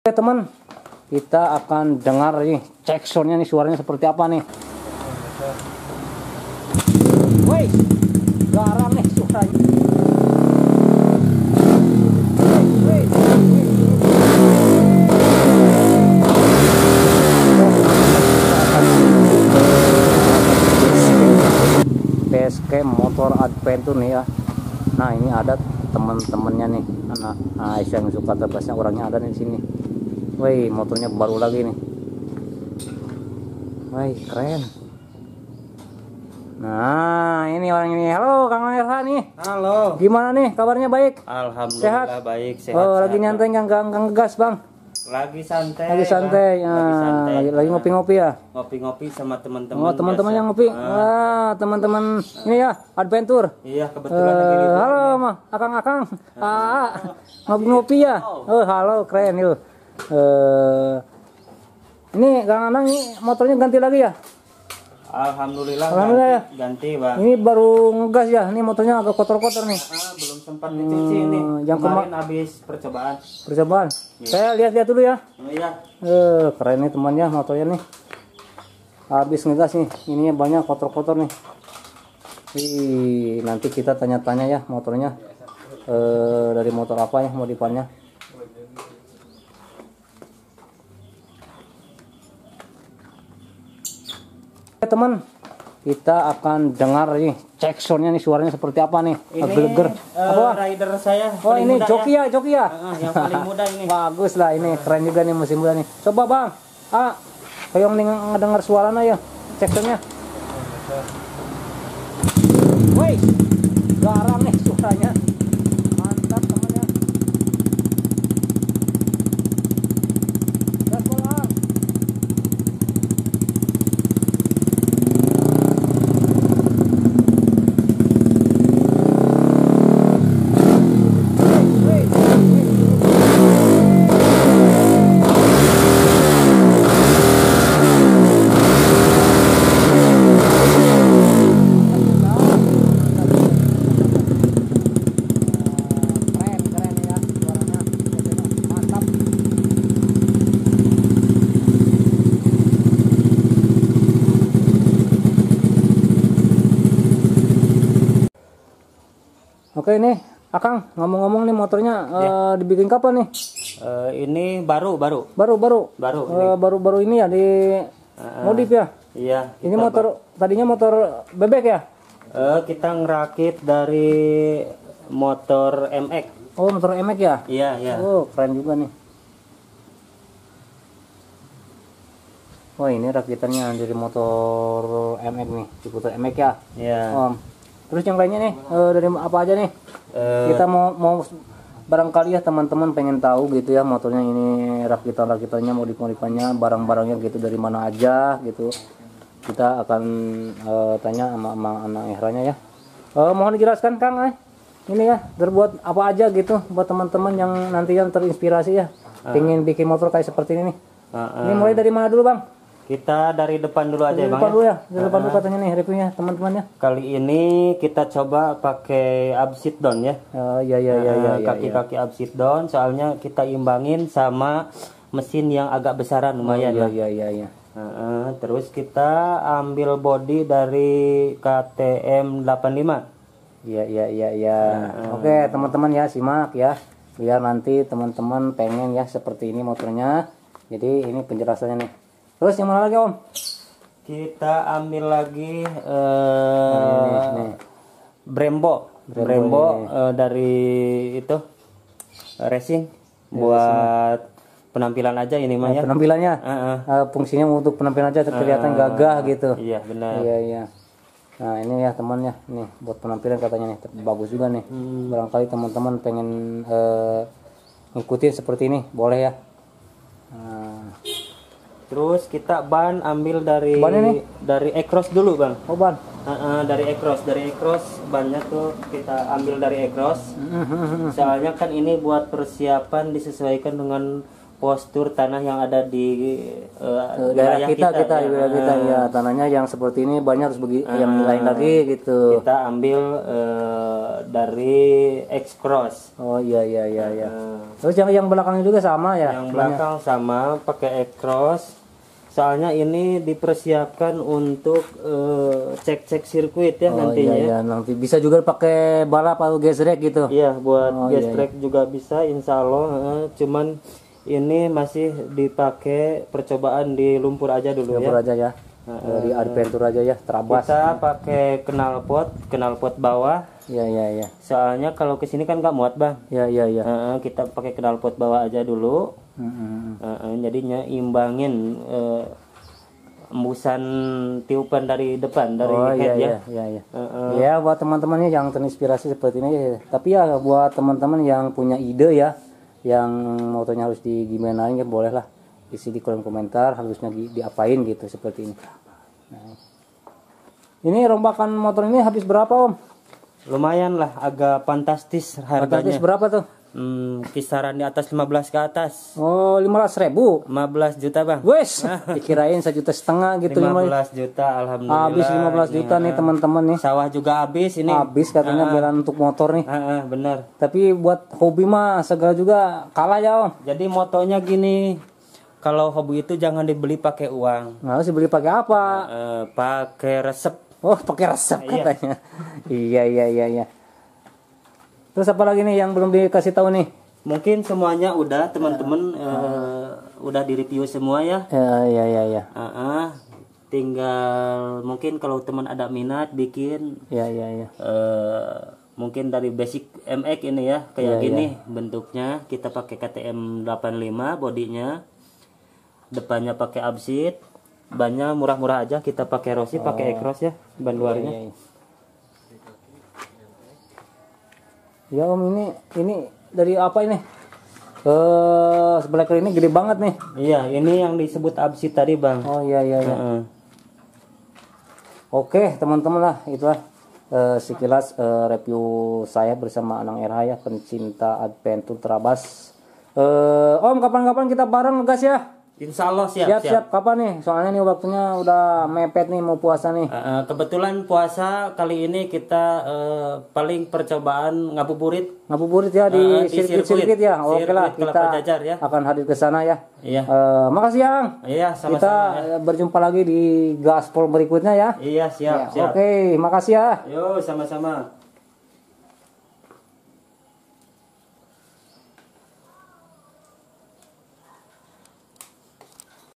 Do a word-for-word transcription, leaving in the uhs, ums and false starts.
Oke teman, kita akan dengar nih cek soundnya nih, suaranya seperti apa nih. Woi, garang nih suaranya. Woi, Basecamp motor adventure nih ya. Nah ini ada teman-temannya nih, anak Aisyah yang suka terbasnya orangnya ada di sini. Woi, motornya baru lagi nih. Woi, keren. Nah, ini orang ini. Halo, Kang Erha nih. Halo. Gimana nih kabarnya, baik? Alhamdulillah Sehat? baik, sehat. Oh, sehat, lagi nyantai nggak nggak ngegas, Bang? Lagi santai. Lagi santai. Bang. Nah, lagi santai. lagi, lagi ngopi-ngopi ya? Ngopi-ngopi sama teman-teman. Oh, teman-teman yang ngopi. Ah. Wah, teman-teman ini ya, adventure. Iya, kebetulan lagi Eh, libur halo, nih. mah, akang-akang. Ah, ngopi-ngopi ya. Oh, halo, keren yuk. Eh, ini Kang Anang ini motornya ganti lagi ya? Alhamdulillah. Alhamdulillah ya. ganti, ganti, Bang. Ini baru ngegas ya. Ini motornya agak kotor-kotor nih. Ah, belum sempat dicuci nih. yang Kemarin habis percobaan. Percobaan. Saya lihat-lihat dulu ya. Oh, iya. Eh, keren nih temannya motornya nih. Habis ngegas nih. Ininya banyak kotor-kotor nih. Ih, nanti kita tanya-tanya ya motornya. Eh, dari motor apa ya modifannya? Oke teman, kita akan dengar nih cek soundnya nih, suaranya seperti apa nih. Ini Geger. eh, Apa? rider saya. Oh paling ini muda joki ya, joki ya. Ah, yang paling muda ini. Bagus lah ini, keren juga nih musim muda nih. Coba Bang, ah, kayak yang ngedengar suaranya ya, cek soundnya. Woi, garang nih suaranya. Mantap temannya. Gas Bang. Keren, keren ya suaranya. Mantap. Oke nih, Akang, ngomong-ngomong nih motornya eh, dibikin kapan nih? Eh, ini baru, baru. Baru, baru. Baru. Eh, baru-baru ini ya di Ah, modif ya. Iya. Ini kita motor tadinya motor bebek ya? Eh, kita ngerakit dari motor M X. Oh, motor M X ya? Iya, iya. Oh, keren juga nih. Wah, ini rakitannya dari motor M X nih, diputar M X ya. Iya. Om. Terus yang lainnya nih, eh, dari apa aja nih? Eh, Kita mau mau barangkali ya teman-teman pengen tahu gitu ya motornya ini, rakitan-rakitannya, modif-modifannya, barang-barangnya gitu dari mana aja gitu. Kita akan eh, tanya sama, sama anak Ehranya ya. Eh, mohon dijelaskan Kang, eh. Ini ya terbuat apa aja gitu buat teman-teman yang nantinya terinspirasi ya, pengen bikin motor kayak seperti ini nih. ah, ah. Ini mulai dari mana dulu Bang? Kita dari depan dulu aja, Dari Bang. depan ya. dulu ya, dari depan dulu katanya nih reviewnya teman-temannya. Kali ini kita coba pakai upside down ya. Oh iya iya iya iya. Eh, Kaki-kaki upside down, soalnya kita imbangin sama mesin yang agak besaran lumayan Iya lah. iya iya iya. Ah, ah. Terus kita ambil body dari K T M delapan lima. Iya iya iya iya. Oke teman-teman ya, simak ya, biar nanti teman-teman pengen ya seperti ini motornya. Jadi ini penjelasannya nih. Terus yang mana lagi Om? Kita ambil lagi eh Nah, ini, nih. Brembo, Brembo Brembo eh, dari itu eh, racing buat penampilan aja ini mah ya. Penampilannya, Ah, ah. eh, fungsinya untuk penampilan aja kelihatan gagah gitu. Iya benar. Iya iya. Nah ini ya temannya, nih buat penampilan katanya nih bagus juga nih. Barangkali teman-teman pengen eh, ngikutin seperti ini, boleh ya. Nah, Terus kita ban ambil dari Ban ini? dari Across dulu, Bang. oh ban. Ah, ah, dari Across, dari Across bannya tuh kita ambil dari Across. Soalnya kan ini buat persiapan disesuaikan dengan postur tanah yang ada di uh, daerah kita kita ya. wilayah kita ya, tanahnya yang seperti ini banyak harus begi, yang lain lagi gitu. Kita ambil uh, dari X-Cross. Oh iya iya iya iya. Uh, Terus yang yang belakangnya juga sama ya? yang belakang sama pakai X-Cross. Soalnya ini dipersiapkan untuk uh, cek-cek sirkuit ya Oh nantinya. iya, iya nanti bisa juga pakai balap atau gesrek gitu. Iya, buat Oh, gas iya, track juga bisa, insya Allah. eh, cuman ini masih dipakai percobaan di lumpur aja dulu Lumpur ya. aja ya. Dari adventure aja ya, terabas. Kita pakai knalpot, knalpot bawah. Iya iya iya. Soalnya kalau ke sini kan nggak muat bang. Iya iya iya. Eh, kita pakai knalpot bawah aja dulu. Mm-mm. Eh, eh, jadinya imbangin eh, embusan tiupan dari depan dari Oh iya head ya. iya iya iya. Eh, eh, Ya buat teman-temannya yang terinspirasi seperti ini ya. Tapi ya buat teman-teman yang punya ide ya, yang motornya harus digimanain ya boleh lah isi di kolom komentar harusnya di, diapain gitu seperti ini. Nah. Ini rombakan motor ini habis berapa om? Lumayan lah, agak fantastis harganya. Habis berapa tuh? Hmm, kisaran di atas lima belas ke atas. Oh lima belas ribu. lima belas juta bang. Wes, dikirain sejuta setengah gitu. lima belas juta alhamdulillah. Habis lima belas juta nih teman-teman nih. Sawah juga habis ini. Habis katanya bela untuk motor nih. Ah, ah, benar. Tapi buat hobi mah segala juga kalah ya om. Jadi motonya gini, kalau hobi itu jangan dibeli pakai uang. Nah, harus dibeli pakai apa? Eh, pakai resep. Oh, pakai resep Iya. katanya. Iya iya iya iya. Terus apa lagi nih yang belum dikasih tahu nih? Mungkin semuanya udah teman-teman eh, udah di review semua ya. Ya iya iya iya. Ah, ah. Tinggal mungkin kalau teman ada minat bikin Iya iya iya. eh, mungkin dari basic M X ini ya kayak Iya, gini bentuknya. Kita pakai K T M delapan puluh lima bodinya, depannya pakai absit, bannya murah-murah aja. Kita pakai Rossi, pakai X-Cross ya ban luarnya. Iya, iya. Ya om ini ini dari apa ini? Eh sebelah kiri ini gede banget nih. Iya, ini yang disebut absit tadi bang. Oh iya iya iya. Heeh. Oke teman-teman lah itulah eh, sekilas eh, review saya bersama Anang R H ya, pencinta adventure terabas. Eh om kapan-kapan kita bareng gas ya? Insya Allah siap, Siap, siap. siap. Kapan nih? Soalnya nih waktunya udah mepet nih mau puasa nih. Eh, eh, kebetulan puasa kali ini kita eh, paling percobaan ngabuburit. Ngabuburit ya di Eh, di sirkuit-sirkuit sirkuit. ya. Oke lah Sirkuit kita Kelapa Jajar ya. akan hadir ke sana ya. Iya. Eh, makasih Yang. Iya, sama-sama. Kita ya. eh, berjumpa lagi di gaspol berikutnya ya. Iya, siap, Ya, siap. Oke, makasih ya. Yo, sama-sama.